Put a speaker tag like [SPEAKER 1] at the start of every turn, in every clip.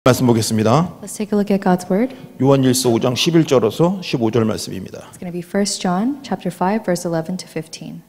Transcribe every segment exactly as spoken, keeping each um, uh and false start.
[SPEAKER 1] 말씀 보겠습니다.
[SPEAKER 2] Let's take a look at God's word.
[SPEAKER 1] 요한일서 오 장 십일 절에서 십오 절 말씀입니다.
[SPEAKER 2] It's going to be First John chapter five verse eleven to fifteen.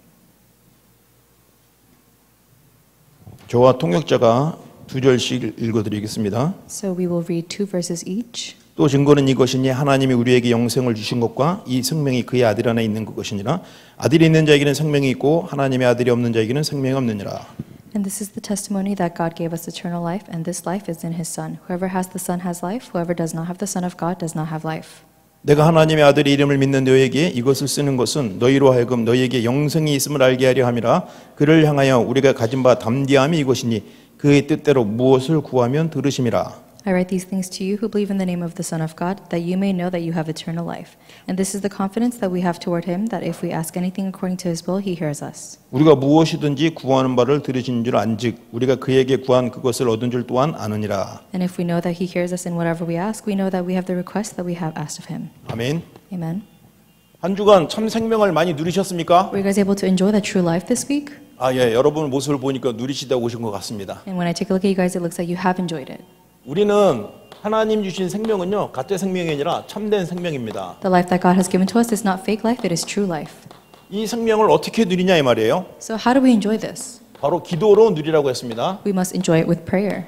[SPEAKER 1] 저와 통역자가 두 절씩 읽어드리겠습니다.
[SPEAKER 2] So we will read two verses each.
[SPEAKER 1] 또 증거는 이것이니 하나님이 우리에게 영생을 주신 것과 이 생명이 그의 아들 안에 있는 것이니라. 아들이 있는 자에게는 생명이 있고 하나님의 아들이 없는 자에게는 생명이 없느니라.
[SPEAKER 2] And this is the testimony that God gave us eternal life, and this life is in His Son. Whoever has the Son has life. Whoever does not have the Son of God does not have life.
[SPEAKER 1] 내가 하나님의 아들의 이름을 믿는 너에게 이것을 쓰는 것은 너희로 하여금 너희에게 영생이 있음을 알게 하려 함이라. 그를 향하여 우리가 가진 바 담대함이 이것이니 그의 뜻대로 무엇을 구하면 들으심이라.
[SPEAKER 2] I write these things to you who believe in the name of the Son of God, that you may know that you have eternal life. And this is the confidence that we have toward Him, that if we ask anything according to His will, He hears us.
[SPEAKER 1] 우리가 무엇이든지 구하는 바를 들으신 줄 안즉 우리가 그에게 구한 그것을 얻은 줄 또한 아느니라.
[SPEAKER 2] And if we know that He hears us in whatever we ask, we know that we have the request that we have asked of Him.
[SPEAKER 1] 아멘.
[SPEAKER 2] Amen.
[SPEAKER 1] 한 주간 참 생명을 많이 누리셨습니까?
[SPEAKER 2] Were you guys able to enjoy the true life this week?
[SPEAKER 1] 아, 예, 여러분 모습을 보니까 누리시다 오신 것 같습니다.
[SPEAKER 2] And when I take a look at you guys, it looks like you have enjoyed it.
[SPEAKER 1] 우리는 하나님 주신 생명은요, 가짜 생명이 아니라 참된 생명입니다.
[SPEAKER 2] The life that God has given to us is not fake life, it is true life.
[SPEAKER 1] 이 생명을 어떻게 누리냐 이 말이에요.
[SPEAKER 2] So how do we enjoy this?
[SPEAKER 1] 바로 기도로 누리라고 했습니다.
[SPEAKER 2] We must enjoy it with prayer.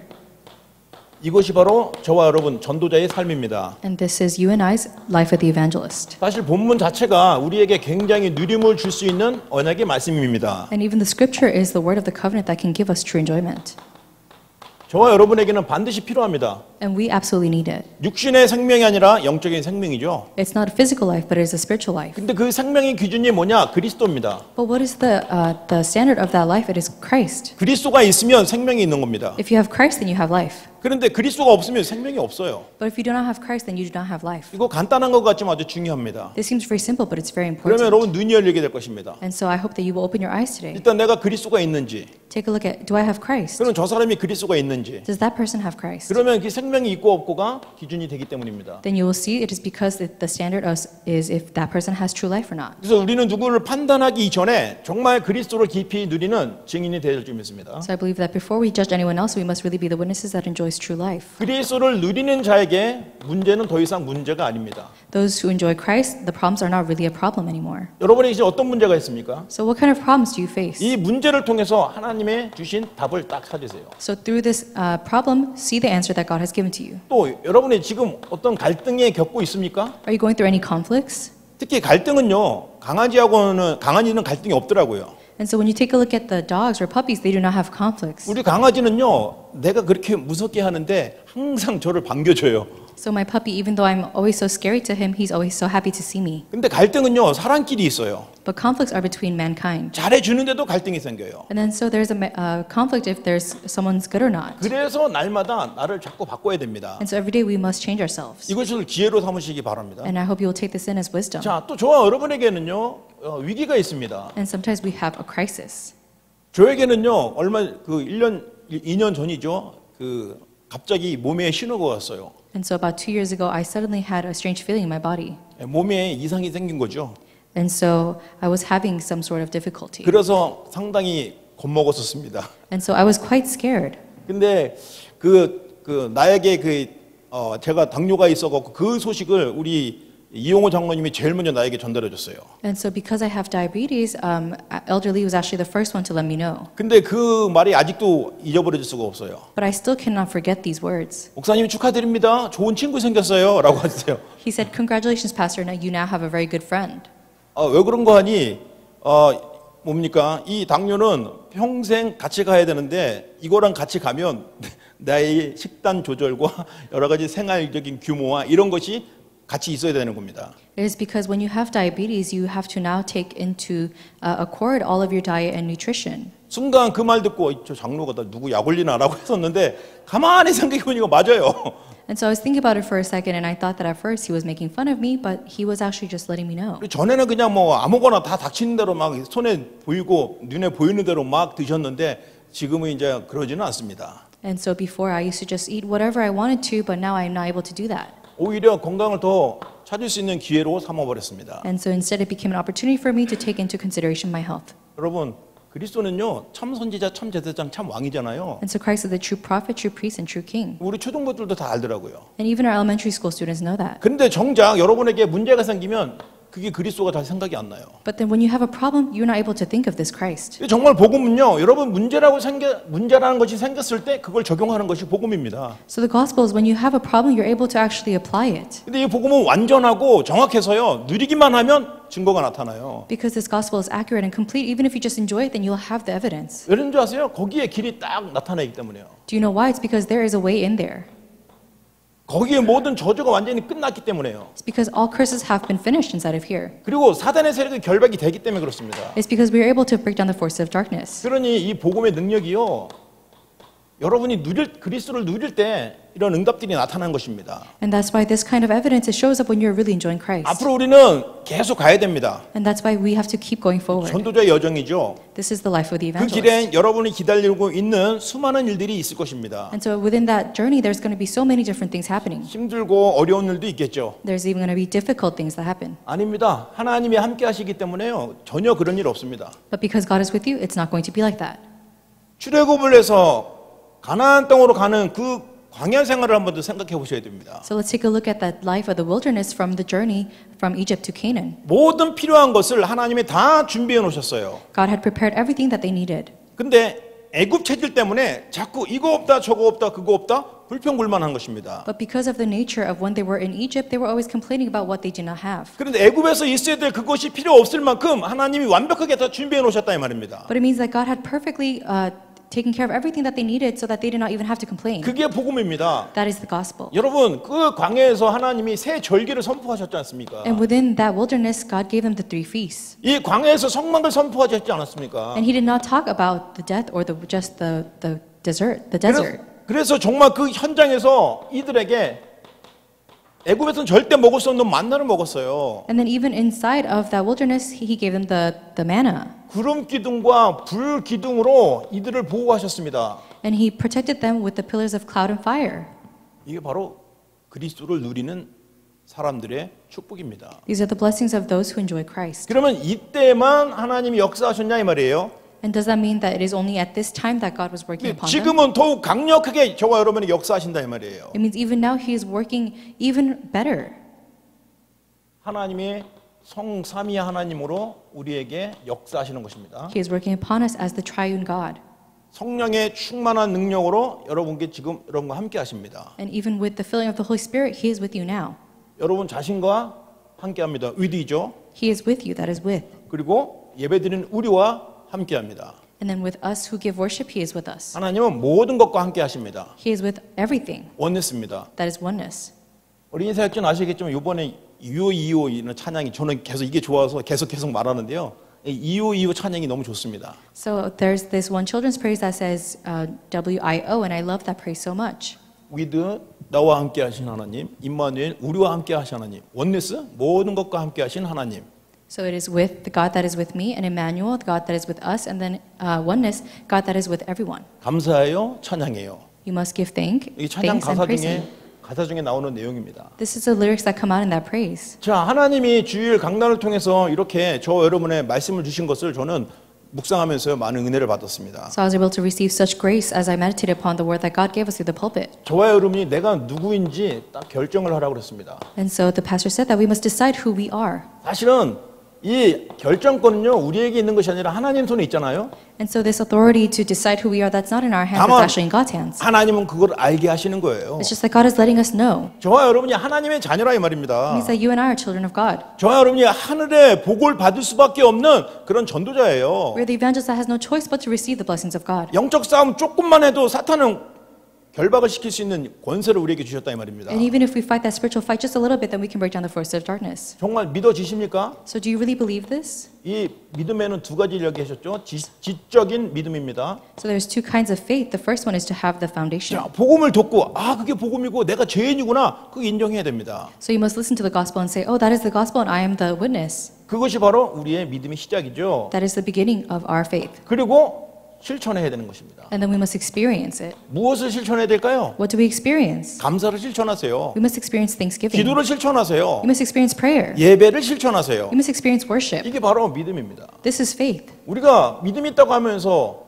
[SPEAKER 1] 이것이 바로 저와 여러분 전도자의 삶입니다.
[SPEAKER 2] And this is you and I's life of the evangelist.
[SPEAKER 1] 사실 본문 자체가 우리에게 굉장히 누림을 줄 수 있는 언약의 말씀입니다.
[SPEAKER 2] And even the scripture is the word of the covenant that can give us true enjoyment.
[SPEAKER 1] 저와 여러분에게는 반드시 필요합니다.
[SPEAKER 2] And we absolutely need it.
[SPEAKER 1] 육신의 생명이 아니라 영적인 생명이죠.
[SPEAKER 2] It's not a physical life, but it is a spiritual life.
[SPEAKER 1] 근데 그 생명의 기준이 뭐냐? 그리스도입니다.
[SPEAKER 2] But what is the uh, the standard of that life? It is Christ.
[SPEAKER 1] 그리스도가 있으면 생명이 있는 겁니다.
[SPEAKER 2] If you have Christ, then you have life.
[SPEAKER 1] 그런데 그리스도가 없으면 생명이 없어요.
[SPEAKER 2] But if you do not have Christ, then you do not have life.
[SPEAKER 1] 이거 간단한 것 같지만 아주 중요합니다.
[SPEAKER 2] This seems very simple, but it's very
[SPEAKER 1] 그러면
[SPEAKER 2] important.
[SPEAKER 1] 여러분 눈이 열리게 될 것입니다.
[SPEAKER 2] And so I hope that you will open your eyes today.
[SPEAKER 1] 일단 내가 그리스도가 있는지,
[SPEAKER 2] Take a look at, do I have Christ?
[SPEAKER 1] 그러면 저 사람이 그리스도가 있는지,
[SPEAKER 2] Does that person have Christ?
[SPEAKER 1] 그러면 그 생명이 있고 없고가 기준이 되기 때문입니다.
[SPEAKER 2] Then you will see it is because it, the standard is, is if that person has true life or not.
[SPEAKER 1] 그래서 우리는 누구를 판단하기 전에 정말 그리스도를 깊이 누리는 증인이 되어야 줄 믿습니다.
[SPEAKER 2] So I believe that before we judge anyone else, we must really be the witnesses that enjoys true life.
[SPEAKER 1] 그리스도를 누리는 자에게 문제는 더 이상 문제가 아닙니다.
[SPEAKER 2] Those who enjoy Christ, the problems are not really a problem anymore.
[SPEAKER 1] 여러분에게 이제 어떤 문제가 있습니까?
[SPEAKER 2] So what kind of problems do you face?
[SPEAKER 1] 이 문제를 통해서 하나님의 주신 답을 딱 찾으세요.
[SPEAKER 2] So through this uh, problem, see the answer that God has given to you.
[SPEAKER 1] 또 여러분이 지금 어떤 갈등에 겪고 있습니까?
[SPEAKER 2] Are you going through any conflicts?
[SPEAKER 1] 특히 갈등은요, 강아지하고는 강아지는 갈등이 없더라고요.
[SPEAKER 2] And so when you take a look at the dogs or puppies, they do not have conflicts.
[SPEAKER 1] 우리 강아지는요, 내가 그렇게 무섭게 하는데 항상 저를 반겨줘요.
[SPEAKER 2] So my puppy, even though I'm always so scary to him, he's always so happy to see me.
[SPEAKER 1] 근데 갈등은요, 사람끼리 있어요.
[SPEAKER 2] But conflicts are between mankind.
[SPEAKER 1] 잘해주는데도 갈등이 생겨요.
[SPEAKER 2] And then so there's a uh, conflict if there's someone's good or not.
[SPEAKER 1] 그래서 날마다 나를 자꾸 바꿔야 됩니다.
[SPEAKER 2] And so every day we must change ourselves.
[SPEAKER 1] 이것을 기회로 삼으시기 바랍니다.
[SPEAKER 2] And I hope you'll take this in as wisdom.
[SPEAKER 1] 자, 또 저와 여러분에게는요, 어, 위기가 있습니다.
[SPEAKER 2] And sometimes we have a crisis.
[SPEAKER 1] 저에게는요, 얼마 그 일 년, 이 년 전이죠. 그 갑자기 몸에 신호가 왔어요.
[SPEAKER 2] And so about two years ago, I suddenly had a strange feeling in my body.
[SPEAKER 1] 몸에 이상이 생긴 거죠.
[SPEAKER 2] And so I was having some sort of difficulty.
[SPEAKER 1] 그래서 상당히 겁먹었었습니다.
[SPEAKER 2] And so I was quite scared.
[SPEAKER 1] 근데 그, 그 나에게 그 어, 제가 당뇨가 있어갖고 그 소식을 우리 이용호 장로님이 제일 먼저 나에게 전달해 줬어요.
[SPEAKER 2] And so because I have diabetes, um, Elder Lee was actually the first one to let me know.
[SPEAKER 1] 근데 그 말이 아직도 잊어버릴 수가 없어요.
[SPEAKER 2] But I still cannot forget these words.
[SPEAKER 1] 목사님 축하드립니다. 좋은 친구 생겼어요. 라고 하세요.
[SPEAKER 2] He said, "Congratulations, Pastor. Now you now have a very good friend."
[SPEAKER 1] 어, 왜 그런 거 하니? 어, 뭡니까? 이 당뇨는 평생 같이 가야 되는데 이거랑 같이 가면 나의 식단 조절과 여러 가지 생활적인 규모와 이런 것이 같이 있어야 되는 겁니다.
[SPEAKER 2] It is because when you have diabetes, you have to now take into uh, accord all of your diet and nutrition.
[SPEAKER 1] 순간 그 말 듣고 저 장로가 나 누구 약 올리나라고 했었는데 가만히 생각해보니까 맞아요.
[SPEAKER 2] And so I was thinking about it for a second, and I thought that at first he was making fun of me, but he was actually just letting me know.
[SPEAKER 1] 전에는 그냥 뭐 아무거나 다 닥치는 대로 막 손에 보이고 눈에 보이는 대로 막 드셨는데 지금은 이제 그러지는 않습니다.
[SPEAKER 2] And so before I used to just eat whatever I wanted to, but now I'm not able to do that.
[SPEAKER 1] 오히려 건강을 더 찾을 수 있는 기회로 삼아버렸습니다.
[SPEAKER 2] And so instead it became an opportunity for me to take into consideration my health.
[SPEAKER 1] 여러분 그리스도는요 참 선지자, 참 제사장, 참 왕이잖아요.
[SPEAKER 2] And so Christ is the true prophet, true priest, and true king.
[SPEAKER 1] 우리 초등부들도 다 알더라고요.
[SPEAKER 2] And even our elementary school students know that.
[SPEAKER 1] 근데 정작 여러분에게 문제가 생기면 그게 그리스도가 다 생각이 안 나요.
[SPEAKER 2] But then when you have a problem, you're not able to think of this Christ.
[SPEAKER 1] 정말 복음은요, 여러분 문제라고 생겨 문제라는 것이 생겼을 때 그걸 적용하는 것이 복음입니다.
[SPEAKER 2] So the gospel is when you have a problem, you're able to actually apply it.
[SPEAKER 1] 근데 이 복음은 완전하고 정확해서요, 누리기만 하면 증거가 나타나요.
[SPEAKER 2] Because this gospel is accurate and complete, even if you just enjoy it, then you'll have the evidence.
[SPEAKER 1] 왜 그런지 아세요? 거기에 길이 딱 나타나기 때문에요.
[SPEAKER 2] Do you know why? It's because there is a way in there.
[SPEAKER 1] 거기에 모든 저주가 완전히 끝났기 때문에요.
[SPEAKER 2] It's because all curses have been finished inside of here.
[SPEAKER 1] 그리고 사단의 세력이 결박이 되기 때문에 그렇습니다.
[SPEAKER 2] It's because we are able to break down the forces of darkness.
[SPEAKER 1] 그러니 이 복음의 능력이요, 여러분이 누릴 그리스도를 누릴 때 이런 응답들이 나타나는 것입니다.
[SPEAKER 2] And that's why this kind of evidence it shows up when you're really enjoying Christ.
[SPEAKER 1] 앞으로 우리는 계속 가야 됩니다.
[SPEAKER 2] And that's why we have to keep going forward.
[SPEAKER 1] 전도자의 여정이죠.
[SPEAKER 2] This is the life of the
[SPEAKER 1] 그
[SPEAKER 2] evangelist.
[SPEAKER 1] 길에 여러분이 기다리고 있는 수많은 일들이 있을 것입니다.
[SPEAKER 2] And so within that journey, there's going to be so many different things happening.
[SPEAKER 1] 힘들고 어려운 일도 있겠죠.
[SPEAKER 2] There's even going to be difficult things that happen.
[SPEAKER 1] 아닙니다. 하나님이 함께 하시기 때문에요, 전혀 그런 일 없습니다.
[SPEAKER 2] But because God is with you, it's not going to be like that.
[SPEAKER 1] 출애굽을 해서 가나안 땅으로 가는 그 광야 생활을 한번 더 생각해 보셔야 됩니다.
[SPEAKER 2] So let's take a look at that life of the wilderness from the journey from Egypt to Canaan.
[SPEAKER 1] 모든 필요한 것을 하나님이 다 준비해 놓으셨어요.
[SPEAKER 2] God had prepared everything that they needed.
[SPEAKER 1] 근데 애굽 체질 때문에 자꾸 이거 없다 저거 없다 그거 없다 불평불만한 것입니다.
[SPEAKER 2] But because of the nature of when they were in Egypt, they were always complaining about what they did not have.
[SPEAKER 1] 그런데 애굽에서 있어야 될 그것이 필요 없을 만큼 하나님이 완벽하게 다 준비해 놓으셨다 이 말입니다.
[SPEAKER 2] But it means that God had perfectly uh, taken care of everything that they needed so that they did not even have to complain.
[SPEAKER 1] 그게 복음입니다.
[SPEAKER 2] That is the gospel.
[SPEAKER 1] 여러분, 그 광야에서 하나님이 새 절기를 선포하셨지 않습니까?
[SPEAKER 2] And within that wilderness, God gave them the three feasts.
[SPEAKER 1] 이 광야에서 성막을 선포하셨지 않았습니까?
[SPEAKER 2] And He did not talk about the death or the, just the, the desert, the desert.
[SPEAKER 1] 그래서, 그래서 정말 그 현장에서 이들에게 애굽에서는 절대 먹을 수 없는 만나를 먹었어요.
[SPEAKER 2] And then even inside of that wilderness, He gave them the, the manna.
[SPEAKER 1] 구름 기둥과 불 기둥으로 이들을 보호하셨습니다.
[SPEAKER 2] And He protected them with the pillars of cloud and fire.
[SPEAKER 1] 이게 바로 그리스도를 누리는 사람들의 축복입니다.
[SPEAKER 2] These are the blessings of those who enjoy Christ.
[SPEAKER 1] 그러면 이때만 하나님이 역사하셨냐 이 말이에요.
[SPEAKER 2] And does that mean that it is only at this time that God was working upon them?
[SPEAKER 1] 지금은 더욱 강력하게 저와 여러분에게 역사하신다 이 말이에요.
[SPEAKER 2] It means even now He is working even better.
[SPEAKER 1] 하나님이 성삼위 하나님으로 우리에게 역사하시는 것입니다.
[SPEAKER 2] He is working upon us as the triune God.
[SPEAKER 1] 성령의 충만한 능력으로 여러분께 지금 여러분과 함께 하십니다.
[SPEAKER 2] And even with the filling of the Holy Spirit, He is with you now.
[SPEAKER 1] 여러분 자신과 함께 합니다. 위디죠.
[SPEAKER 2] He is with you, that is with.
[SPEAKER 1] 그리고 예배드리는 우리와 함께 합니다.
[SPEAKER 2] And then with us who give worship, He is with us.
[SPEAKER 1] 하나님은 모든 것과 함께 하십니다.
[SPEAKER 2] He is with everything.
[SPEAKER 1] 원했습니다.
[SPEAKER 2] That is oneness.
[SPEAKER 1] 어린이 사역자는 아시겠지만 이번에 이오이오 이는 찬양이 저는 계속 이게 좋아서 계속 계속 말하는데요. 이오이오 찬양이 너무 좋습니다.
[SPEAKER 2] So there's this one children's praise that says uh, W I O, and I love that praise so much.
[SPEAKER 1] with 나와 함께 하신 하나님, 임마누엘 우리와 함께 하신 하나님, 원네스 모든 것과 함께 하신 하나님.
[SPEAKER 2] So it is with the God that is with me, and Emmanuel, the God that is with us, and then uh, oneness, God that is with everyone.
[SPEAKER 1] 감사해요, 찬양해요.
[SPEAKER 2] You must give thank,
[SPEAKER 1] 이 찬양
[SPEAKER 2] thanks and
[SPEAKER 1] 가사
[SPEAKER 2] praise
[SPEAKER 1] 중에
[SPEAKER 2] Him.
[SPEAKER 1] 가사 중에 나오는 내용입니다.
[SPEAKER 2] This is the lyrics that come out in that praise.
[SPEAKER 1] 자, 하나님이 주일 강단을 통해서 이렇게 저 여러분의 말씀을 주신 것을 저는 묵상하면서 많은 은혜를 받았습니다.
[SPEAKER 2] So I was able to receive such grace as I meditated upon the word that God gave us through the pulpit.
[SPEAKER 1] 저와 여러분이 내가 누구인지 딱 결정을 하라고 그랬습니다.
[SPEAKER 2] And so the pastor said that we must decide who we are.
[SPEAKER 1] 사실은 이 결정권은요 우리에게 있는 것이 아니라 하나님 손에 있잖아요.
[SPEAKER 2] And so this authority to decide who we are, that's not in our hands, it's
[SPEAKER 1] 다만
[SPEAKER 2] actually in God's hands.
[SPEAKER 1] 하나님은 그걸 알게 하시는 거예요.
[SPEAKER 2] It's just that God is letting us know.
[SPEAKER 1] 저와 여러분이 하나님의 자녀라 이
[SPEAKER 2] It
[SPEAKER 1] 말입니다.
[SPEAKER 2] means that you and I are children of God.
[SPEAKER 1] 저와 여러분이 하늘의 복을 받을 수밖에 없는 그런 전도자예요.
[SPEAKER 2] We're the evangelist that has no choice but to receive the blessings of God.
[SPEAKER 1] 영적 싸움 조금만 해도 사탄은 결박을 시킬 수 있는 권세를 우리에게 주셨다 이 말입니다.
[SPEAKER 2] And even if we fight that spiritual fight just a little bit, then we can break down the forces of darkness.
[SPEAKER 1] 정말 믿어지십니까?
[SPEAKER 2] So do you really believe this?
[SPEAKER 1] 이 믿음에는 두 가지를 얘기하셨죠. 지, 지적인 믿음입니다.
[SPEAKER 2] So there's two kinds of faith. The first one is to have the foundation.
[SPEAKER 1] 자, 복음을 듣고 아 그게 복음이고 내가 죄인이구나 그거 인정해야 됩니다.
[SPEAKER 2] So you must listen to the gospel and say, oh, that is the gospel and I am the witness.
[SPEAKER 1] 그것이 바로 우리의 믿음의 시작이죠.
[SPEAKER 2] That is the beginning of our faith.
[SPEAKER 1] 그리고 실천해야 되는 것입니다.
[SPEAKER 2] And then we must experience it.
[SPEAKER 1] 무엇을 실천해야 될까요?
[SPEAKER 2] What do we experience?
[SPEAKER 1] 감사를 실천하세요.
[SPEAKER 2] We must experience thanksgiving.
[SPEAKER 1] 기도를 실천하세요.
[SPEAKER 2] We must experience prayer.
[SPEAKER 1] 예배를 실천하세요.
[SPEAKER 2] We must experience worship.
[SPEAKER 1] 이게 바로 믿음입니다.
[SPEAKER 2] This is faith.
[SPEAKER 1] 우리가 믿음이 있다고 하면서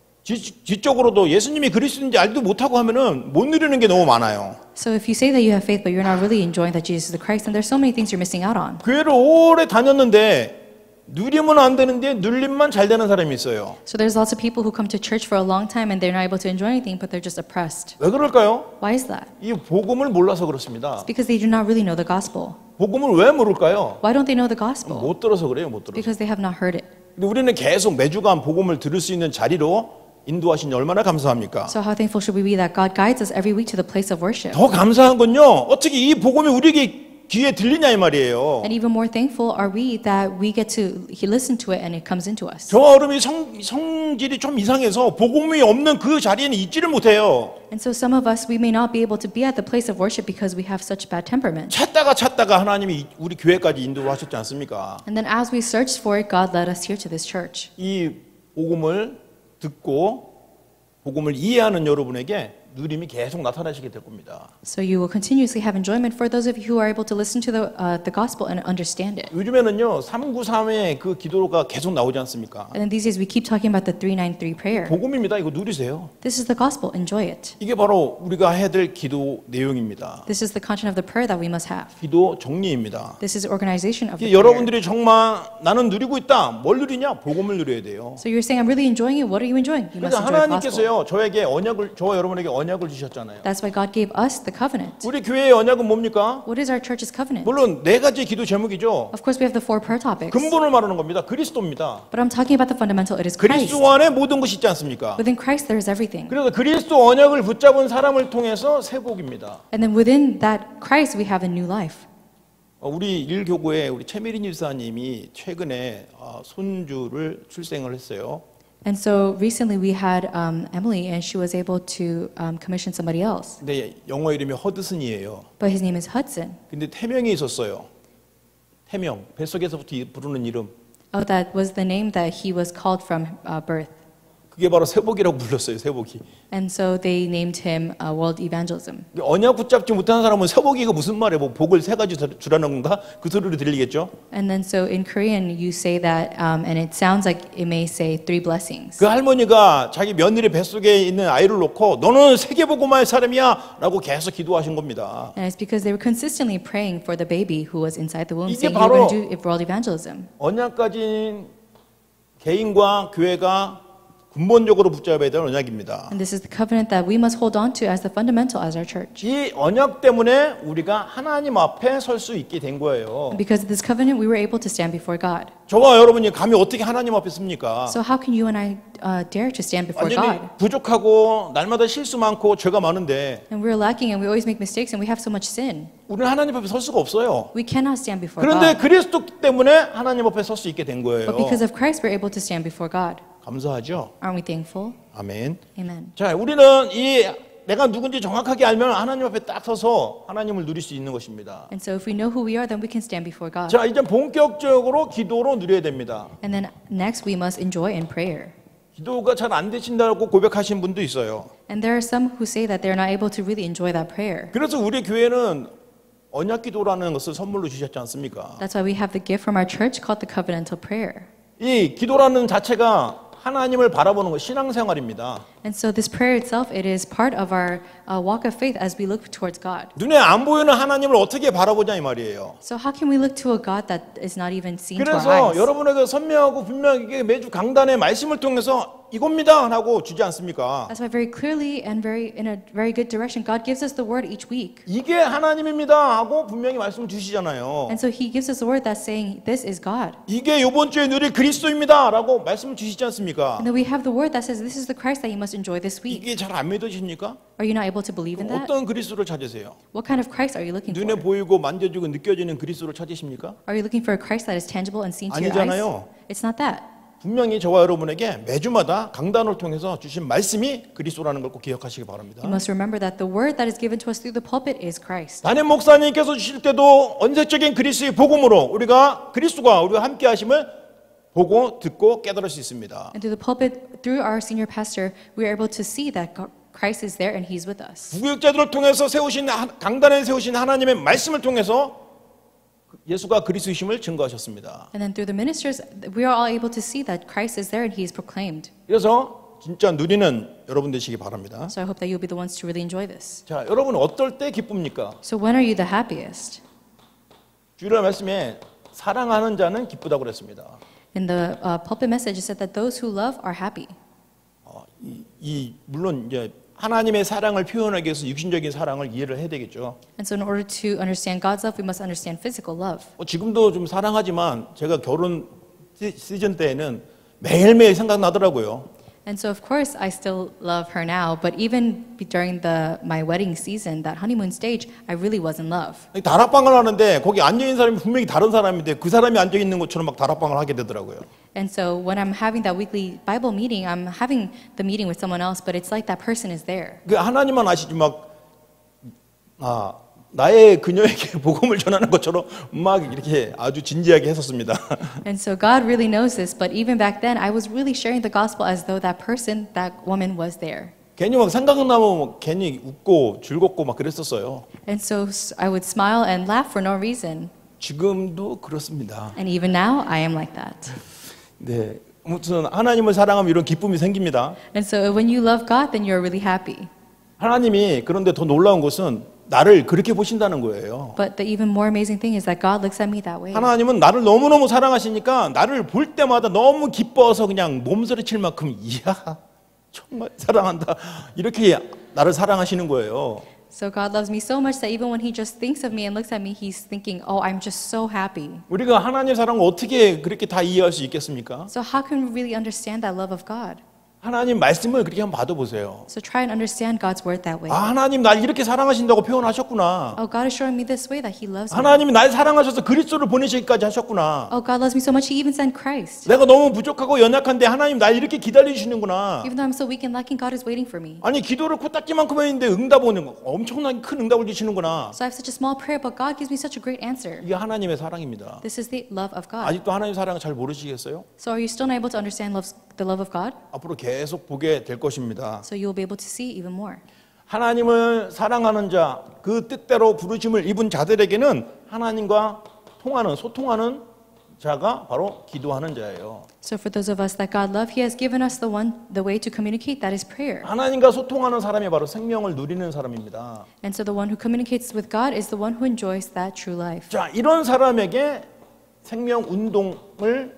[SPEAKER 1] 지- 지적으로도 예수님이 그리스도인지 알지도 못하고 하면은 못 누리는 게 너무 많아요.
[SPEAKER 2] So if you say that you have faith but you're not really enjoying that Jesus is the Christ, then there's so many things you're missing out on.
[SPEAKER 1] 교회를 오래 다녔는데 누리면 안 되는데 눌림만 잘 되는 사람이 있어요.
[SPEAKER 2] So there's lots of people who come to church for a long time and they're not able to enjoy anything, but they're just oppressed.
[SPEAKER 1] 왜 그럴까요?
[SPEAKER 2] Why is that?
[SPEAKER 1] 이 복음을 몰라서 그렇습니다.
[SPEAKER 2] It's because they do not really know the gospel.
[SPEAKER 1] 복음을 왜 모를까요?
[SPEAKER 2] Why don't they know the gospel?
[SPEAKER 1] 못 들어서 그래요, 못 들어서.
[SPEAKER 2] Because they have not heard it.
[SPEAKER 1] 근데 우리는 계속 매주간 복음을 들을 수 있는 자리로 인도하시니 얼마나 감사합니까?
[SPEAKER 2] So how thankful should we be that God guides us every week to the place of worship?
[SPEAKER 1] 더 감사한 건요. 어떻게 이 복음이 우리에게 귀에 들리냐 이 말이에요.
[SPEAKER 2] And even more thankful are we that we get to he listen to it and it comes into us.
[SPEAKER 1] 저와 여러분이 성, 성질이 좀 이상해서 복음이 없는 그 자리에는 있지를 못해요.
[SPEAKER 2] And so some of us we may not be able to be at the place of worship because we have such bad temperament.
[SPEAKER 1] 찾다가 찾다가 하나님이 우리 교회까지 인도하셨지 않습니까?
[SPEAKER 2] And then as we searched for it, God led us here to this church.
[SPEAKER 1] 이 복음을 듣고 복음을 이해하는 여러분에게 누림이 계속 나타나시게 될 겁니다.
[SPEAKER 2] So you will continuously have enjoyment for those of you who are able to listen to the uh, the gospel and understand it.
[SPEAKER 1] 요즘에는요 삼구삼의 그 기도가 계속 나오지 않습니까?
[SPEAKER 2] And then these days we keep talking about the three ninety-three prayer.
[SPEAKER 1] 복음입니다. 이거 누리세요.
[SPEAKER 2] This is the gospel. Enjoy it.
[SPEAKER 1] 이게 바로 우리가 해야 될 기도 내용입니다.
[SPEAKER 2] This is the content of the prayer that we must have.
[SPEAKER 1] 기도 정리입니다.
[SPEAKER 2] This is organization of the
[SPEAKER 1] 이게
[SPEAKER 2] prayer.
[SPEAKER 1] 여러분들이 정말 나는 누리고 있다. 뭘 누리냐? 복음을 누려야 돼요.
[SPEAKER 2] So you're saying I'm really enjoying it. What are you enjoying? You must
[SPEAKER 1] 그래서
[SPEAKER 2] enjoy the gospel.
[SPEAKER 1] 하나님께서요 저에게 언약을 저와 여러분에게 언약을 주셨잖아요.
[SPEAKER 2] That's why God gave us the covenant.
[SPEAKER 1] 우리 교회의 언약은 뭡니까?
[SPEAKER 2] What is our church's covenant?
[SPEAKER 1] 물론 네 가지 기도 제목이죠.
[SPEAKER 2] Of course, we have the four prayer topics.
[SPEAKER 1] 근본을 말하는 겁니다. 그리스도입니다.
[SPEAKER 2] But I'm talking about the fundamental. It is Christ.
[SPEAKER 1] 그리스도 안에 모든 것이 있지 않습니까?
[SPEAKER 2] Within Christ, there is everything.
[SPEAKER 1] 그래서 그리스도 언약을 붙잡은 사람을 통해서 회복입니다.
[SPEAKER 2] And then within that Christ, we have a new life.
[SPEAKER 1] 우리 일교구에 우리 최미린 집사님이 최근에 손주를 출생을 했어요.
[SPEAKER 2] And so recently we had um, Emily, and she was able to um, commission somebody else.
[SPEAKER 1] 근데 영어 이름이 허드슨이에요.
[SPEAKER 2] But his name is Hudson.
[SPEAKER 1] 근데 태명이 있었어요. 태명, 뱃속에서부터 부르는 이름.
[SPEAKER 2] Oh, that was the name that he was called from uh, birth.
[SPEAKER 1] 그게 바로 세복이라고 불렀어요. 세복이.
[SPEAKER 2] And so they named him uh, World Evangelism.
[SPEAKER 1] 언약 붙잡지 못하는 사람은 세복이가 무슨 말이에요? 뭐 복을 세 가지 주라는 건가? 그 소리로 들리겠죠?
[SPEAKER 2] And then so in Korean you say that, um, and it sounds like it may say three blessings.
[SPEAKER 1] 그 할머니가 자기 며느리 뱃속에 있는 아이를 놓고 너는 세계 복음할 사람이야라고 계속 기도하신 겁니다.
[SPEAKER 2] And it's because they were consistently praying for the baby who was inside the womb,
[SPEAKER 1] 이게
[SPEAKER 2] saying you're
[SPEAKER 1] 바로
[SPEAKER 2] going to do world evangelism.
[SPEAKER 1] 언약 가진 개인과 교회가 근본적으로 붙잡아야 되는 언약입니다.
[SPEAKER 2] And this is the covenant that we must hold on to as the fundamental as our church.
[SPEAKER 1] 이 언약 때문에 우리가 하나님 앞에 설 수 있게 된 거예요.
[SPEAKER 2] And because of this covenant, we were able to stand before God.
[SPEAKER 1] 저와 여러분이 감히 어떻게 하나님 앞에 섭니까?
[SPEAKER 2] So how can you and I uh, dare to stand before
[SPEAKER 1] 완전히
[SPEAKER 2] God?
[SPEAKER 1] 부족하고 날마다 실수 많고 죄가 많은데
[SPEAKER 2] And we're lacking, and we always make mistakes, and we have so much sin.
[SPEAKER 1] 우리는 하나님 앞에 설 수가 없어요.
[SPEAKER 2] We cannot stand before
[SPEAKER 1] 그런데
[SPEAKER 2] God.
[SPEAKER 1] 그리스도 때문에 하나님 앞에 설 수 있게 된 거예요.
[SPEAKER 2] But because of Christ, we're able to stand before God.
[SPEAKER 1] 감사하죠?
[SPEAKER 2] Aren't we thankful?
[SPEAKER 1] 아멘.
[SPEAKER 2] Amen.
[SPEAKER 1] 자, 우리는 이 내가 누군지 정확하게 알면 하나님 앞에 딱 서서 하나님을 누릴 수 있는 것입니다.
[SPEAKER 2] And so if we know who we are, then we can stand before God.
[SPEAKER 1] 자, 이제 본격적으로 기도로 누려야 됩니다.
[SPEAKER 2] And then next, we must enjoy in prayer.
[SPEAKER 1] 기도가 잘 안 되신다고 고백하신 분도 있어요.
[SPEAKER 2] And there are some who say that they're not able to really enjoy that prayer.
[SPEAKER 1] 그래서 우리 교회는 언약 기도라는 것을 선물로 주셨지 않습니까?
[SPEAKER 2] That's why we have the gift from our church called the covenantal prayer.
[SPEAKER 1] 이 기도라는 자체가 하나님을 바라보는 것, 신앙생활입니다.
[SPEAKER 2] And so this prayer itself, it is part of our uh, walk of faith as we look towards God.
[SPEAKER 1] 눈에 안 보이는 하나님을 어떻게 바라보냐 이 말이에요.
[SPEAKER 2] So how can we look to a God that is not even seen to our
[SPEAKER 1] 그래서
[SPEAKER 2] eyes?
[SPEAKER 1] 여러분에게 선명하고 분명하게 매주 강단의 말씀을 통해서 이겁니다 하고 주지 않습니까?
[SPEAKER 2] That's why very clearly and very in a very good direction, God gives us the word each week.
[SPEAKER 1] 이게 하나님입니다 하고 분명히 말씀을 주시잖아요.
[SPEAKER 2] And so He gives us a word that's saying, "This is God."
[SPEAKER 1] 이게 이번 주에 누릴 그리스도입니다 라고 말씀을 주시지 않습니까?
[SPEAKER 2] And then we have the word that says, "This is the Christ that you must enjoy this week."
[SPEAKER 1] 이게 잘 안 믿어지십니까?
[SPEAKER 2] Are you not able to believe in that?
[SPEAKER 1] 어떤 그리스도를 찾으세요?
[SPEAKER 2] What kind of Christ are you looking
[SPEAKER 1] 눈에
[SPEAKER 2] for?
[SPEAKER 1] 보이고 만져지고 느껴지는 그리스도를 찾으십니까?
[SPEAKER 2] Are you looking for a Christ that is tangible and seen to your
[SPEAKER 1] 아니잖아요.
[SPEAKER 2] eyes? It's not that.
[SPEAKER 1] 분명히 저와 여러분에게 매주마다 강단을 통해서 주신 말씀이 그리스도라는 걸 꼭 기억하시기 바랍니다.
[SPEAKER 2] You must remember that the word that is given to us through the pulpit is Christ.
[SPEAKER 1] 담임 목사님께서 주실 때도 언제적인 그리스도의 복음으로 우리가 그리스도가 우리가 함께 하심을 보고 듣고 깨달을 수 있습니다.
[SPEAKER 2] And through the pulpit, through our senior pastor, we are able to see that God, Christ is there and He's with us.
[SPEAKER 1] 부교육자들을 통해서 세우신 강단에 세우신 하나님의 말씀을 통해서 예수가 그리스도이심을 증거하셨습니다.
[SPEAKER 2] And then through the ministers, we are all able to see that Christ is there and He is proclaimed.
[SPEAKER 1] 그래서 진짜 누리는 여러분 되시기 바랍니다.
[SPEAKER 2] So I hope that you'll be the ones to really enjoy this.
[SPEAKER 1] 자, 여러분 어떨 때 기쁩니까?
[SPEAKER 2] So when are you the happiest?
[SPEAKER 1] 주일날 말씀에 사랑하는 자는 기쁘다고 그랬습니다.
[SPEAKER 2] In the uh, pulpit message, it said that those who love are happy.
[SPEAKER 1] 어, 이, 이 물론 이제 하나님의 사랑을 표현하기 위해서 육신적인 사랑을 이해를 해야 되겠죠.
[SPEAKER 2] And so in order to understand God's love, we must understand physical love.
[SPEAKER 1] 어, 지금도 좀 사랑하지만 제가 결혼 시, 시즌 때에는 매일매일 생각나더라고요.
[SPEAKER 2] And so of course I still love her now, but even during the my wedding season, that honeymoon stage, I really was in love.
[SPEAKER 1] 다락방을 하는데 거기 앉아 있는 사람이 분명히 다른 사람인데 그 사람이 앉아 있는 것처럼 막 다락방을 하게 되더라고요.
[SPEAKER 2] And so when I'm having that weekly Bible meeting, I'm having the meeting with someone else, but it's like that person is there.
[SPEAKER 1] 그 하나님만 아시지 막 아, 나의 그녀에게 복음을 전하는 것처럼 막 이렇게 아주 진지하게 했었습니다.
[SPEAKER 2] And so God really knows this, but even back then, I was really sharing the gospel as though that person, that woman was there.
[SPEAKER 1] 괜히 막 생각나면 괜히 웃고 즐겁고 막 그랬었어요.
[SPEAKER 2] And so I would smile and laugh for no reason.
[SPEAKER 1] 지금도 그렇습니다.
[SPEAKER 2] And even now, I am like that.
[SPEAKER 1] 네, 아무튼 하나님을 사랑하면 이런 기쁨이 생깁니다.
[SPEAKER 2] And so when you love God, then you're really happy.
[SPEAKER 1] 하나님이 그런데 더 놀라운 것은 나를 그렇게 보신다는 거예요.
[SPEAKER 2] But the even more amazing thing is that God looks at me that way.
[SPEAKER 1] 하나님은 나를 너무너무 사랑하시니까 나를 볼 때마다 너무 기뻐서 그냥 몸서리칠 만큼 이야 정말 사랑한다 이렇게 나를 사랑하시는 거예요.
[SPEAKER 2] So God loves me so much that even when He just thinks of me and looks at me, He's thinking, oh, I'm just so happy.
[SPEAKER 1] 우리가 하나님의 사랑을 어떻게 그렇게 다 이해할 수 있겠습니까?
[SPEAKER 2] So how can we really understand that love of God?
[SPEAKER 1] 하나님 말씀을 그렇게 한번 받아보세요.
[SPEAKER 2] So try and understand God's word that way.
[SPEAKER 1] 아, 하나님 날 이렇게 사랑하신다고 표현하셨구나.
[SPEAKER 2] Oh, God is showing me this way that He loves me.
[SPEAKER 1] 하나님이 날 사랑하셔서 그리스도를 보내시기까지 하셨구나.
[SPEAKER 2] Oh, God loves me so much He even sent Christ.
[SPEAKER 1] 내가 너무 부족하고 연약한데 하나님 날 이렇게 기다리시는구나.
[SPEAKER 2] Even though I'm so weak and lacking, God is waiting for me.
[SPEAKER 1] 아니 기도를 코딱지만큼 했는데 응답 오는 거 엄청나게 큰 응답을 주시는구나.
[SPEAKER 2] So I have such a small prayer, but God gives me such a great answer.
[SPEAKER 1] 이게 하나님의 사랑입니다.
[SPEAKER 2] This is the love of God.
[SPEAKER 1] 아직도 하나님의 사랑을 잘 모르시겠어요?
[SPEAKER 2] So are you still not able to understand love's, the love of God?
[SPEAKER 1] 앞으로 계속 보게 될 것입니다.
[SPEAKER 2] So you'll be able to see even more.
[SPEAKER 1] 하나님을 사랑하는 자, 그 뜻대로 부르심을 입은 자들에게는 하나님과 통하는 소통하는 자가 바로 기도하는 자예요.
[SPEAKER 2] So for those of us that God love, He has given us the one, the way to communicate. That is prayer.
[SPEAKER 1] 하나님과 소통하는 사람이 바로 생명을 누리는 사람입니다.
[SPEAKER 2] And so the one who communicates with God is the one who enjoys that true life.
[SPEAKER 1] 자, 이런 사람에게 생명 운동을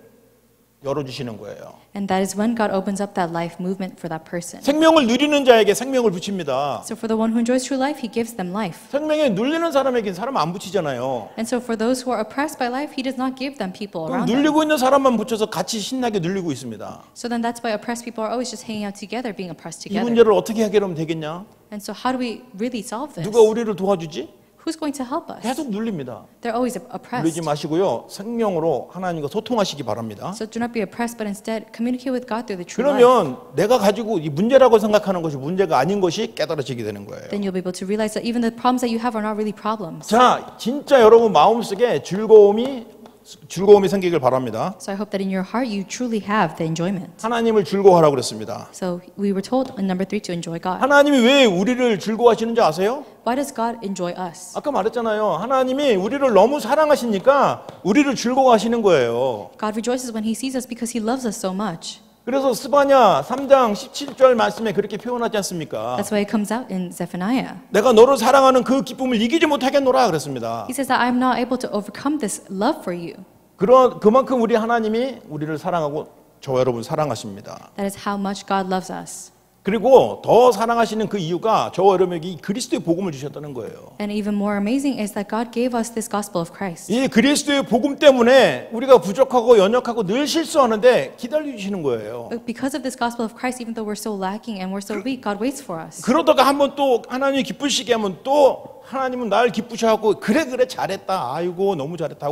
[SPEAKER 1] 열어주시는 거예요.
[SPEAKER 2] And that is when God opens up that life movement for that person.
[SPEAKER 1] 생명을 누리는 자에게 생명을 붙입니다.
[SPEAKER 2] So for the one who enjoys true life, He gives them life.
[SPEAKER 1] 생명에 눌리는 사람에게는 사람 안 붙이잖아요.
[SPEAKER 2] And so for those who are oppressed by life, He does not give them people
[SPEAKER 1] 그럼
[SPEAKER 2] around them.
[SPEAKER 1] 눌리고 있는 사람만 붙여서 같이 신나게 눌리고 있습니다.
[SPEAKER 2] So then that's why oppressed people are always just hanging out together, being oppressed
[SPEAKER 1] 이
[SPEAKER 2] together.
[SPEAKER 1] 문제를 어떻게 해결하면 되겠냐?
[SPEAKER 2] And so how do we really solve this?
[SPEAKER 1] 누가 우리를 도와주지?
[SPEAKER 2] Who's going to help us?
[SPEAKER 1] 계속 눌립니다.
[SPEAKER 2] They're always
[SPEAKER 1] 눌리지
[SPEAKER 2] oppressed.
[SPEAKER 1] 마시고요. 생명으로 하나님과 소통하시기 바랍니다.
[SPEAKER 2] So do not be oppressed, but instead communicate with God through the true life.
[SPEAKER 1] 그러면 내가 가지고 이 문제라고 생각하는 것이 문제가 아닌 것이 깨달아지게 되는 거예요.
[SPEAKER 2] Then you'll be able to realize that even the problems that you have are not really problems.
[SPEAKER 1] 자, 진짜 여러분 마음속에 즐거움이 즐거움이 생기길 바랍니다.
[SPEAKER 2] So I hope that in your heart you truly have the enjoyment.
[SPEAKER 1] 하나님을 즐거워하라고 그랬습니다.
[SPEAKER 2] So we were told in number three to enjoy God.
[SPEAKER 1] 하나님이 왜 우리를 즐거워하시는지 아세요?
[SPEAKER 2] Why does God enjoy us?
[SPEAKER 1] 아까 말했잖아요. 하나님이 우리를 너무 사랑하시니까 우리를 즐거워하시는 거예요.
[SPEAKER 2] God rejoices when He sees us because He loves us so much.
[SPEAKER 1] 그래서 스바냐 삼 장 십칠 절 말씀에 그렇게 표현하지 않습니까?
[SPEAKER 2] That's why it comes out in Zephaniah.
[SPEAKER 1] 내가 너를 사랑하는 그 기쁨을 이기지 못하겠노라 그랬습니다.
[SPEAKER 2] He says that I'm not able to overcome this love for you.
[SPEAKER 1] 그런 그만큼 우리 하나님이 우리를 사랑하고 저 여러분 사랑하십니다.
[SPEAKER 2] That is how much God loves us.
[SPEAKER 1] 그리고 더 사랑하시는 그 이유가 저 여러분에게 그리스도의 복음을 주셨다는 거예요.
[SPEAKER 2] And even more amazing is that God gave us this gospel of Christ.
[SPEAKER 1] 이 그리스도의 복음 때문에 우리가 부족하고 연약하고 늘 실수하는데 기다려 주시는 거예요.
[SPEAKER 2] But because of this gospel of Christ, even though we're so lacking and we're so weak, God waits for us.
[SPEAKER 1] 그러다가 한번 또 하나님이 기쁘시게 하면 또 하나님은 날 기쁘셔하고 그래 그래 잘했다. 아이고 너무 잘했다고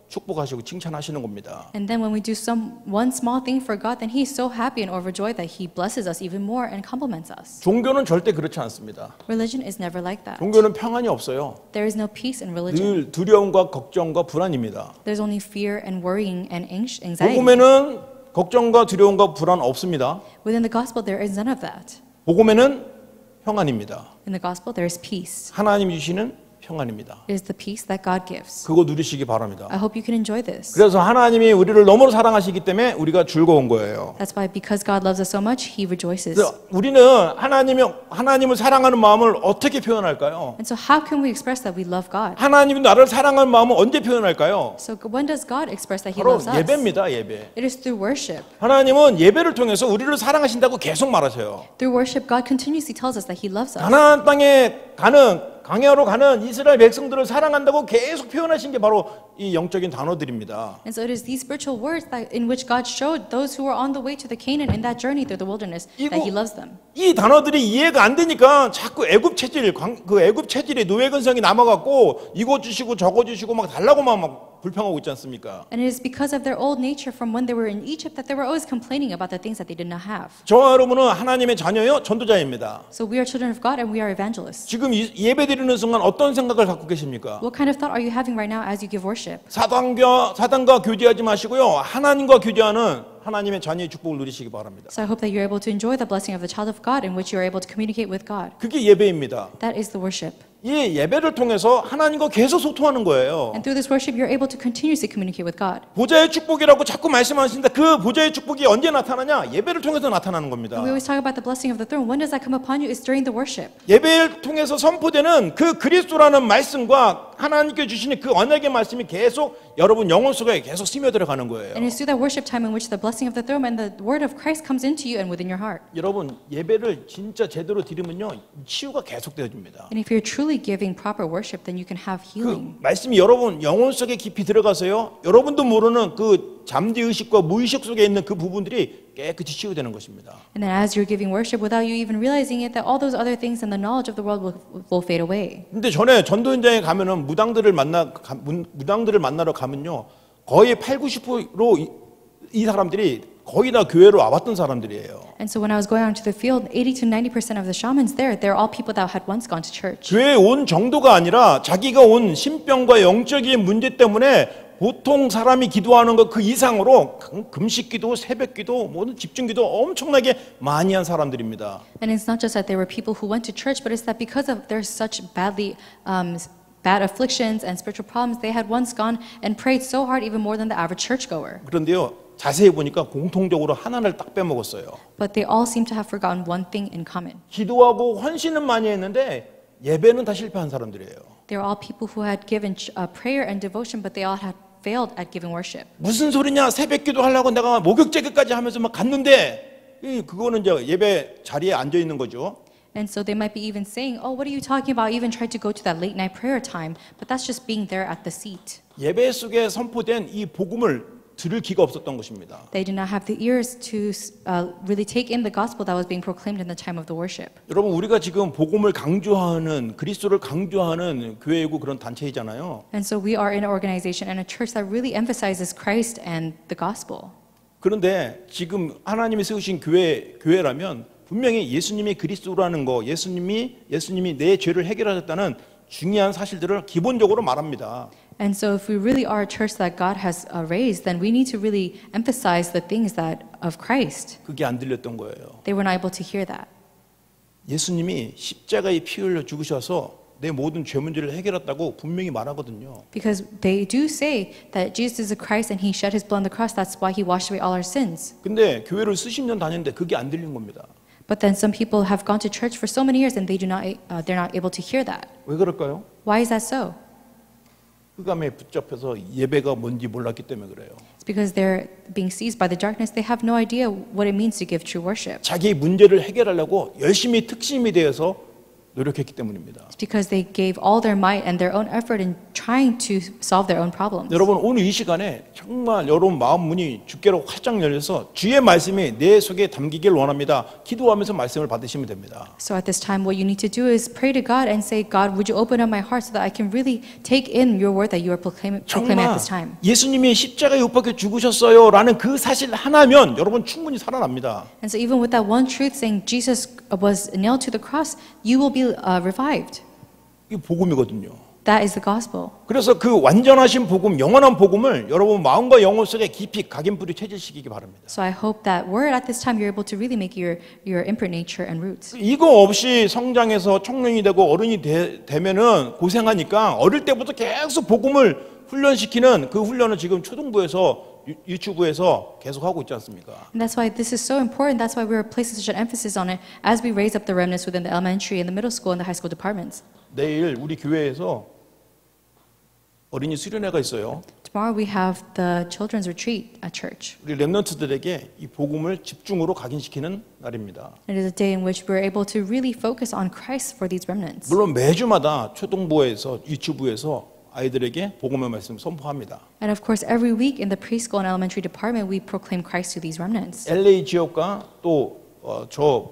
[SPEAKER 1] 축복하시고 칭찬하시는 겁니다.
[SPEAKER 2] And then when we do some one small thing for God, then He's so happy and overjoyed that He blesses us even more and compliments us.
[SPEAKER 1] 종교는 절대 그렇지 않습니다.
[SPEAKER 2] Religion is never like that.
[SPEAKER 1] 종교는 평안이 없어요.
[SPEAKER 2] There is no peace in religion.
[SPEAKER 1] 늘 두려움과 걱정과 불안입니다.
[SPEAKER 2] There's only fear and worrying and anx- anxiety.
[SPEAKER 1] 복음에는 걱정과 두려움과 불안 없습니다.
[SPEAKER 2] Within the gospel, there is none of that.
[SPEAKER 1] 복음에는 평안입니다.
[SPEAKER 2] In the gospel, there is peace.
[SPEAKER 1] 하나님이 주시는 평안입니다.
[SPEAKER 2] It is the peace that God gives.
[SPEAKER 1] 그거 누리시기 바랍니다.
[SPEAKER 2] I hope you can enjoy this.
[SPEAKER 1] 그래서 하나님이 우리를 너무나 사랑하시기 때문에 우리가 즐거운 거예요.
[SPEAKER 2] That's why, because God loves us so much, He rejoices.
[SPEAKER 1] 그래서 우리는 하나님이 하나님을 사랑하는 마음을 어떻게 표현할까요?
[SPEAKER 2] And so, how can we express that we love God?
[SPEAKER 1] 하나님이 나를 사랑하는 마음을 언제 표현할까요?
[SPEAKER 2] So, when does God express that He
[SPEAKER 1] 바로
[SPEAKER 2] loves us?
[SPEAKER 1] 예배입니다. 예배.
[SPEAKER 2] It is through worship.
[SPEAKER 1] 하나님은 예배를 통해서 우리를 사랑하신다고 계속 말하세요.
[SPEAKER 2] Through worship, God continuously tells us that He loves us.
[SPEAKER 1] 가나안 땅에 가는 광야로 가는 이스라엘 백성들을 사랑한다고 계속 표현하신 게 바로 이 영적인 단어들입니다.
[SPEAKER 2] And so it is these spiritual words that in which God showed those who were on the way to the Canaan in that journey through the wilderness that He loves them.
[SPEAKER 1] 이 단어들이 이해가 안 되니까 자꾸 애굽 체질, 그 애굽 체질의 노예 근성이 남아갖고 이거 주시고 저거 주시고 막 달라고만 막 불평하고 있지 않습니까?
[SPEAKER 2] And it is because of their old nature from when they were in Egypt that they were always complaining about the things that they did not have.
[SPEAKER 1] 저와 여러분은 하나님의 자녀요, 전도자입니다.
[SPEAKER 2] So we are children of God and we are evangelists.
[SPEAKER 1] 지금 이- 예배드리는 순간 어떤 생각을 갖고 계십니까?
[SPEAKER 2] What kind of thought are you having right now as you give worship?
[SPEAKER 1] 사단과 사단과 교제하지 마시고요, 하나님과 교제하는 하나님의 자녀의 축복을 누리시기 바랍니다.
[SPEAKER 2] So I hope that you're able to enjoy the blessing of the child of God in which you're able to communicate with God.
[SPEAKER 1] 그게 예배입니다.
[SPEAKER 2] That is the worship.
[SPEAKER 1] 이 예배를 통해서 하나님과 계속 소통하는 거예요.
[SPEAKER 2] And through this worship, you're able to continuously communicate with God.
[SPEAKER 1] 보좌의 축복이라고 자꾸 말씀하시는데 그 보좌의 축복이 언제 나타나냐? 예배를 통해서 나타나는 겁니다.
[SPEAKER 2] We always talk about the blessing of the throne. When does that come upon you? It's during the worship.
[SPEAKER 1] 예배를 통해서 선포되는 그 그리스도라는 말씀과 하나님께 주시는 그 언약의 말씀이 계속 여러분 영혼 속에 계속 스며들어 가는 거예요.
[SPEAKER 2] And it's through that worship time in which the blessing of the throne and the word of Christ comes into you and within your heart.
[SPEAKER 1] 여러분 예배를 진짜 제대로 드리면요, 치유가 계속 되어집니다.
[SPEAKER 2] And if you're truly giving proper worship, then you can have healing.
[SPEAKER 1] 그 말씀이 여러분 영혼 속에 깊이 들어가서요, 여러분도 모르는 그 잠재 의식과 무의식 속에 있는 그 부분들이 깨끗이 치유되는 것입니다.
[SPEAKER 2] And then as you're giving worship without you even realizing it, that all those other things and the knowledge of the world will, will fade away.
[SPEAKER 1] 근데 전에 전도 현장에 가면은 무당들을 만나 가, 무, 무당들을 만나러 가면요, 거의 팔, 구십 퍼센트 이, 이 사람들이 거의 다 교회로 와봤던 사람들이에요.
[SPEAKER 2] And so when I was going out to the field, eighty to ninety percent of the shamans there, they're all people that had once gone to church.
[SPEAKER 1] 교회에 온 정도가 아니라 자기가 온 신병과 영적인 문제 때문에 보통 사람이 기도하는 것 그 이상으로 금식기도, 새벽기도, 모든 집중기도 엄청나게 많이 한 사람들입니다.
[SPEAKER 2] And it's not just that there were people who went to church, but it's that because of their such badly um, bad afflictions and spiritual problems, they had once gone and prayed so hard, even more than the average churchgoer.
[SPEAKER 1] 그런데요, 자세히 보니까 공통적으로 하나를 딱 빼먹었어요.
[SPEAKER 2] But they all seem to have forgotten one thing in common.
[SPEAKER 1] 기도하고 헌신은 많이 했는데 예배는 다 실패한 사람들이에요.
[SPEAKER 2] They were all people who had given uh, prayer and devotion, but they all had failed at giving worship.
[SPEAKER 1] 무슨 소리냐? 새벽기도 하려고 내가 목욕제기까지 하면서 막 갔는데, 이 그거는 이제 예배 자리에 앉아 있는 거죠.
[SPEAKER 2] And so they might be even saying, "Oh, what are you talking about? I even tried to go to that late night prayer time," but that's just being there at the seat.
[SPEAKER 1] 예배 속에 선포된 이 복음을 들을 기가 없었던 것입니다.
[SPEAKER 2] They did not have the ears to uh, really take in the gospel that was being proclaimed in the time of the worship.
[SPEAKER 1] 여러분, 우리가 지금 복음을 강조하는, 그리스도를 강조하는 교회이고 그런 단체이잖아요.
[SPEAKER 2] And so we are in an organization and a church that really emphasizes Christ and the gospel.
[SPEAKER 1] 그런데 지금 하나님이 세우신 교회, 교회라면 분명히 예수님이 그리스도라는 거, 예수님이 예수님이 내 죄를 해결하셨다는 중요한 사실들을 기본적으로 말합니다.
[SPEAKER 2] And so if we really are a church that God has uh, raised, then we need to really emphasize the things that of Christ.
[SPEAKER 1] 그게 안 들렸던 거예요.
[SPEAKER 2] They were not able to hear that.
[SPEAKER 1] 예수님이 십자가에 피 흘려 죽으셔서 내 모든 죄 문제를 해결했다고 분명히 말하거든요.
[SPEAKER 2] Because they do say that Jesus is the Christ and He shed His blood on the cross. That's why He washed away all our sins.
[SPEAKER 1] 근데 교회를 수십 년 다녔는데 그게 안 들린 겁니다.
[SPEAKER 2] But then some people have gone to church for so many years and they do not, uh, they're not able to hear that.
[SPEAKER 1] 왜 그럴까요?
[SPEAKER 2] Why is that so?
[SPEAKER 1] 흑암에 붙잡혀서 예배가 뭔지 몰랐기 때문에 그래요.
[SPEAKER 2] It's because they're being seized by the darkness. They have no idea what it means to give true worship.
[SPEAKER 1] 자기 문제를 해결하려고 열심히 특심이 되어서 노력했기 때문입니다.
[SPEAKER 2] It's because they gave all their might and their own effort in trying to solve their own problems.
[SPEAKER 1] 여러분 오늘 이 시간에 정말 여러분 마음 문이 주께로 활짝 열려서 주의 말씀이 내 속에 담기길 원합니다. 기도하면서 말씀을 받으시면 됩니다.
[SPEAKER 2] So at this time, what you need to do is pray to God and say, God, would you open up my heart so that I can really take in your word that you are proclaiming, proclaiming at
[SPEAKER 1] 정말
[SPEAKER 2] this time.
[SPEAKER 1] 예수님이 십자가에 못 박혀 죽으셨어요라는 그 사실 하나면 여러분 충분히 살아납니다.
[SPEAKER 2] And so even with that one truth saying Jesus was nailed to the cross, you will be uh, revived.
[SPEAKER 1] 이게 복음이거든요.
[SPEAKER 2] That is the gospel.
[SPEAKER 1] 그래서 그 완전하신 복음, 영원한 복음을 여러분 마음과 영혼 속에 깊이 각인뿌리 체질시키기 바랍니다.
[SPEAKER 2] So I hope that word at this time you're able to really make your, your imprint nature and roots.
[SPEAKER 1] 이거 없이 성장해서 청년이 되고 어른이 되, 되면은 고생하니까 어릴 때부터 계속 복음을 훈련시키는 그 훈련을 지금 초등부에서 유, 유치부에서 계속 하고 있지 않습니까?
[SPEAKER 2] And that's why this is so important. That's why we're placing such an emphasis on it as we raise up the remnants within the elementary and the middle school and the high school departments.
[SPEAKER 1] 내일 우리 교회에서 어린이 수련회가 있어요.
[SPEAKER 2] Tomorrow we have the children's retreat at church.
[SPEAKER 1] 우리 렘넌트들에게 이 복음을 집중으로 각인시키는 날입니다.
[SPEAKER 2] It is a day in which we're able to really focus on Christ for these remnants.
[SPEAKER 1] 물론 매주마다 초등부에서 유치부에서 아이들에게 복음의 말씀 선포합니다.
[SPEAKER 2] And of course, every week in the preschool and elementary department, we proclaim Christ to these remnants.
[SPEAKER 1] 엘에이 지역과 또 저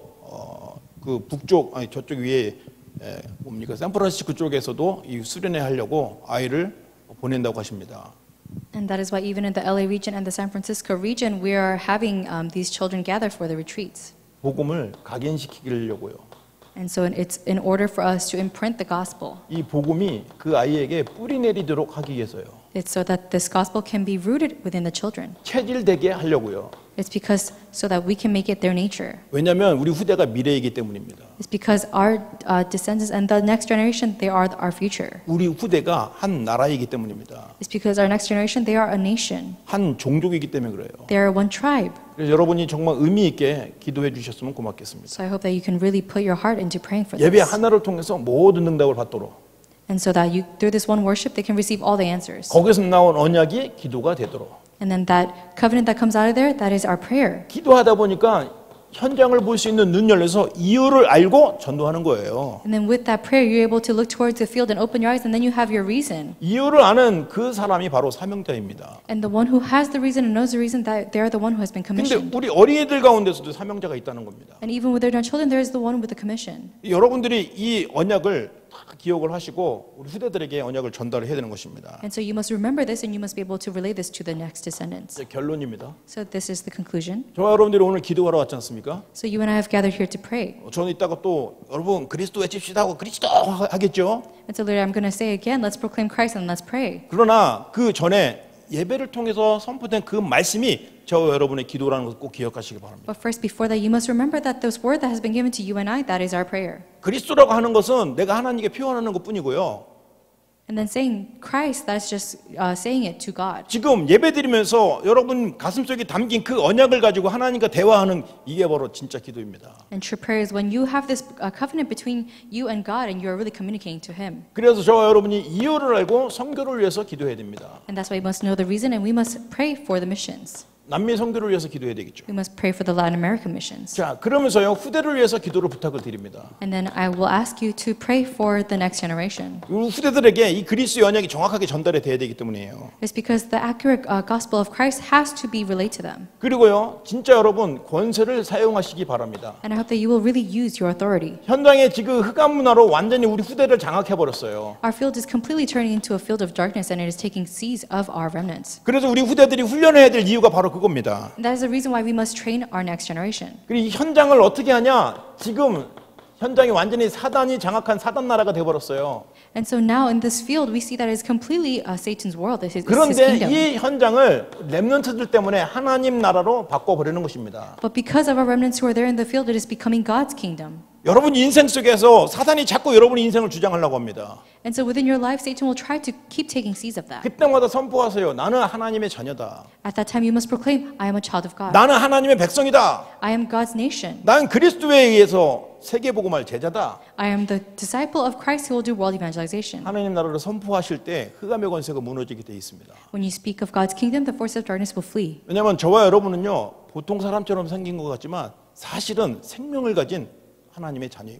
[SPEAKER 1] 그 북쪽 아니 저쪽 위에 에, 뭡니까 샌프란시스코 쪽에서도 이 수련회 하려고 아이를 보낸다고 하십니다.
[SPEAKER 2] And that is why even in the L A region and the San Francisco region, we are having um, these children gather for the retreats.
[SPEAKER 1] 복음을 각인시키려고요.
[SPEAKER 2] And so it's in order for us to imprint the gospel.
[SPEAKER 1] 이 복음이 그 아이에게 뿌리 내리도록 하기 위해서요.
[SPEAKER 2] It's so that this gospel can be rooted within the children.
[SPEAKER 1] 체질되게 하려고요.
[SPEAKER 2] It's because so that we can make it their nature.
[SPEAKER 1] 왜냐하면 우리 후대가 미래이기 때문입니다.
[SPEAKER 2] It's because our uh, descendants and the next generation, they are our future.
[SPEAKER 1] 우리 후대가 한 나라이기 때문입니다.
[SPEAKER 2] It's because our next generation, they are a nation.
[SPEAKER 1] 한 종족이기 때문에 그래요.
[SPEAKER 2] They are one tribe.
[SPEAKER 1] 그래서 여러분이 정말 의미 있게 기도해 주셨으면 고맙겠습니다.
[SPEAKER 2] So I hope that you can really put your heart into praying for
[SPEAKER 1] 예배
[SPEAKER 2] this.
[SPEAKER 1] 하나를 통해서 모든 응답을 받도록
[SPEAKER 2] And so that you, through this one worship, they can receive all the answers.
[SPEAKER 1] 거기서 나온 언약이 기도가 되도록
[SPEAKER 2] And then that covenant that comes out of there, that is our prayer.
[SPEAKER 1] 기도하다 보니까 현장을 볼 수 있는 눈 열려서 이유를 알고 전도하는 거예요.
[SPEAKER 2] And then with that prayer, you're able to look towards the field and open your eyes, and then you have your reason.
[SPEAKER 1] 이유를 아는 그 사람이 바로 사명자입니다.
[SPEAKER 2] And the one who has the reason and knows the reason, that they are the one who has been
[SPEAKER 1] 근데
[SPEAKER 2] commissioned.
[SPEAKER 1] 우리 어린이들 가운데서도 사명자가 있다는 겁니다.
[SPEAKER 2] And even within our children, there is the one with the commission.
[SPEAKER 1] 여러분들이 이 언약을 다 기억을 하시고 우리 후대들에게 언약을 전달을 해야 되는 것입니다.
[SPEAKER 2] And so you must remember this, and you must be able to relay this to the next descendants.
[SPEAKER 1] 이제 결론입니다.
[SPEAKER 2] So this is the conclusion.
[SPEAKER 1] 저와 여러분들이 오늘 기도하러 왔지 않습니까?
[SPEAKER 2] So you and I have gathered here to pray.
[SPEAKER 1] 저는 이따가 또 여러분 그리스도 외칩시다 하고 그리스도 하겠죠.
[SPEAKER 2] And so later I'm going to say again, let's proclaim Christ and let's pray.
[SPEAKER 1] 그러나 그 전에 예배를 통해서 선포된 그 말씀이 저와 여러분의 기도라는 것을 꼭 기억하시기 바랍니다.
[SPEAKER 2] But first, before that, you must remember that this word that has been given to you and I, that is our prayer.
[SPEAKER 1] 그리스도라고 하는 것은 내가 하나님께 표현하는 것뿐이고요.
[SPEAKER 2] And then saying Christ, that's just uh, saying it to God.
[SPEAKER 1] 지금 예배드리면서 여러분 가슴속에 담긴 그 언약을 가지고 하나님과 대화하는 이게 바로 진짜 기도입니다.
[SPEAKER 2] And true prayer is when you have this uh, covenant between you and God and you are really communicating to Him.
[SPEAKER 1] 그래서 저와 여러분이 이유를 알고 선교를 위해서 기도해야 됩니다.
[SPEAKER 2] And that's why we must know the reason and we must pray for the missions.
[SPEAKER 1] 남미 선교를 위해서 기도해야 되겠죠.
[SPEAKER 2] We must pray for the Latin American missions.
[SPEAKER 1] 자, 그러면서요 후대를 위해서 기도를 부탁을 드립니다.
[SPEAKER 2] And then I will ask you to pray for the next generation.
[SPEAKER 1] 우리 후대들에게 이 그리스도의 언약이 정확하게 전달이 돼야 되기 때문이에요.
[SPEAKER 2] It's because the accurate uh, gospel of Christ has to be relayed to them.
[SPEAKER 1] 그리고요 진짜 여러분 권세를 사용하시기 바랍니다.
[SPEAKER 2] And I hope that you will really use your authority.
[SPEAKER 1] 현장에 지금 흑암 문화로 완전히 우리 후대를 장악해 버렸어요.
[SPEAKER 2] Our field is completely turning into a field of darkness and it is taking seeds of our remnants.
[SPEAKER 1] 그래서 우리 후대들이 훈련해야 될 이유가 바로 그겁니다.
[SPEAKER 2] And that is the reason why we must train our next generation.
[SPEAKER 1] 그리고 이 현장을 어떻게 하냐? 지금 현장이 완전히 사단이 장악한 사단 나라가 돼 버렸어요.
[SPEAKER 2] And so now in this field we see that it's completely uh, Satan's world. It's his, it's his
[SPEAKER 1] 그런데
[SPEAKER 2] kingdom.
[SPEAKER 1] 이 현장을 렘넌트들 때문에 하나님 나라로 바꿔 버리는 것입니다.
[SPEAKER 2] But because of our remnants who are there in the field, it is becoming God's kingdom.
[SPEAKER 1] 여러분 인생 속에서 사단이 자꾸 여러분 인생을 주장하려고 합니다.
[SPEAKER 2] And so within your life, Satan will try to keep taking seeds of that.
[SPEAKER 1] 그때마다 선포하세요. 나는 하나님의 자녀다.
[SPEAKER 2] At that time, you must proclaim, I am a child of God.
[SPEAKER 1] 나는 하나님의 백성이다.
[SPEAKER 2] I am God's nation.
[SPEAKER 1] 난 그리스도에 의해서 세계복음할 제자다.
[SPEAKER 2] I am the disciple of Christ who will do world evangelization.
[SPEAKER 1] 하나님 나라를 선포하실 때 흑암의 권세가 무너지게 돼 있습니다.
[SPEAKER 2] When you speak of God's kingdom, the force of darkness will flee.
[SPEAKER 1] 왜냐하면 저와 여러분은요 보통 사람처럼 생긴 것 같지만 사실은 생명을 가진 하나님의 자녀입니다.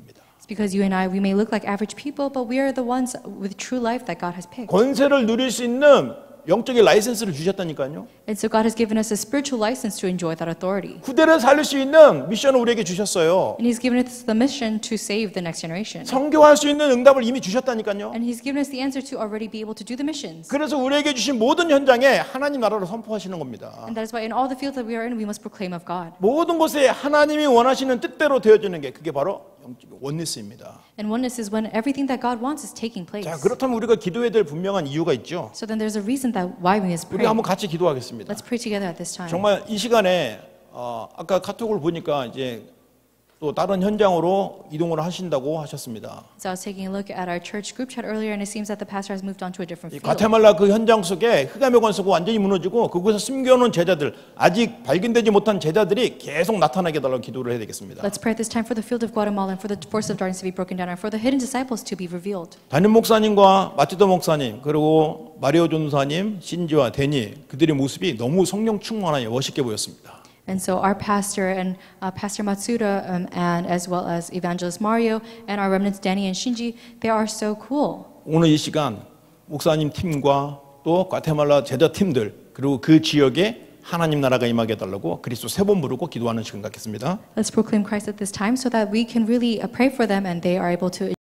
[SPEAKER 2] It's because you and I, we may look like average people, but we are the ones with true life that God has picked.
[SPEAKER 1] 권세를 누릴 수 있는 영적인 라이센스를 주셨다니까요.
[SPEAKER 2] And so God has given us a spiritual license to enjoy that authority.
[SPEAKER 1] 후대를 살릴 수 있는 미션을 우리에게 주셨어요.
[SPEAKER 2] And He's given us the mission to save the next generation.
[SPEAKER 1] 선교할 수 있는 응답을 이미 주셨다니까요.
[SPEAKER 2] And He's given us the answer to already be able to do the missions.
[SPEAKER 1] 그래서 우리에게 주신 모든 현장에 하나님 나라를 선포하시는 겁니다.
[SPEAKER 2] And that is why in all the fields that we are in, we must proclaim of God.
[SPEAKER 1] 모든 곳에 하나님이 원하시는 뜻대로 되어지는 게 그게 바로 영적 원리스입니다.
[SPEAKER 2] And oneness is when everything that God wants is taking place.
[SPEAKER 1] 자, 그렇다면 우리가 기도해야 될 분명한 이유가 있죠.
[SPEAKER 2] So then there's a reason that why we must pray.
[SPEAKER 1] 우리 한번 같이 기도하겠습니다.
[SPEAKER 2] Let's pray together at this time.
[SPEAKER 1] 정말 이 시간에 어, 아까 카톡을 보니까 이제 또 다른 현장으로 이동을 하신다고 하셨습니다.
[SPEAKER 2] So I was taking a look at our church group chat earlier, and it seems that the pastor has moved on to a different
[SPEAKER 1] 이
[SPEAKER 2] field.
[SPEAKER 1] 과테말라 그 현장 속에 흑암의 권세가 완전히 무너지고 그곳에서 숨겨놓은 제자들, 아직 발견되지 못한 제자들이 계속 나타나게 달라고 기도를 해야 되겠습니다.
[SPEAKER 2] Let's pray at this time for the field of Guatemala and for the force of darkness to be broken down and for the hidden disciples to be revealed.
[SPEAKER 1] 담임 목사님과 마티도 목사님 그리고 마리오 전사님, 신지와 데니 그들의 모습이 너무 성령 충만하여 멋있게 보였습니다.
[SPEAKER 2] And so our pastor and uh, Pastor Matsuda um, and as well as Evangelist Mario and our remnants Danny and Shinji, they are so cool.
[SPEAKER 1] 오늘 이 시간 목사님 팀과 또 과테말라 제자 팀들 그리고 그 지역에 하나님 나라가 임하게 해달라고 그리스도 세 번 부르고 기도하는 시간 갖겠습니다.
[SPEAKER 2] Let's proclaim Christ at this time so that we can really uh, pray for them and they are able to